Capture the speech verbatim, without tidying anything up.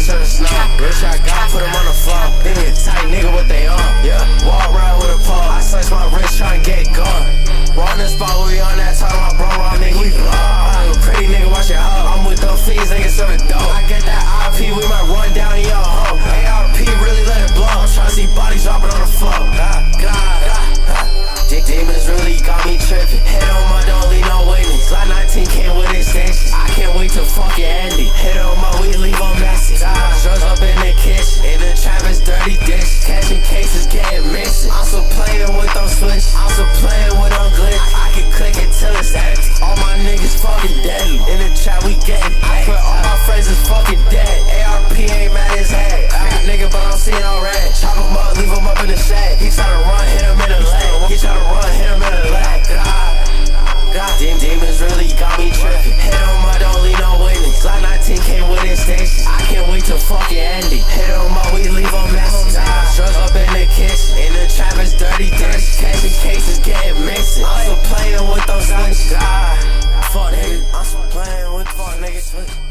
in the snow. Rich, I got put them on the floor. Nigga tight, nigga, what they on? Yeah, walk around with a pole. I slice my wrist, tryna get gone. Raw in the spot, we on that time, my bro, raw nigga, we blow. I'm a pretty nigga, watch your hoe. I'm with them fiends, nigga, serving dope. I get that I P, we might run down in your home. A R P, really let it blow. I'm tryna see bodies dropping on the floor. God, God, God. Demons really got me tripping. Hit on my, don't leave no witness. Lot nineteen came with extensions. I can't wait to fucking end it. Hit on my, we leave a message. Drugs up in the kitchen. In the trap is dirty dishes. Catching cases, getting missing. I'm still playing with them switches. I'm still playing with them glitches. I can click it till it's empty. All my niggas fucking deadly. In the trap, we getting paid. I swear all my friends is fucking dead. A R P ain't mad as head. I'm a nigga, but I'm seeing all red. Chop him up, leave him up in the shed. He tryna run, hit him in the leg. He tryna run, hit him in the leg. God, God. Dem demons really got me tripping. Hit him up, don't leave no witness. Lot nineteen came with extensions. I can't wait to fucking end it. Hit him up, we leave him messy. Drugs up in the kitchen. In the trap is dirty dishes. Catching cases, getting missing. I'm still playing with those switches. God, fuck nigga. I'm still playing with fuck niggas.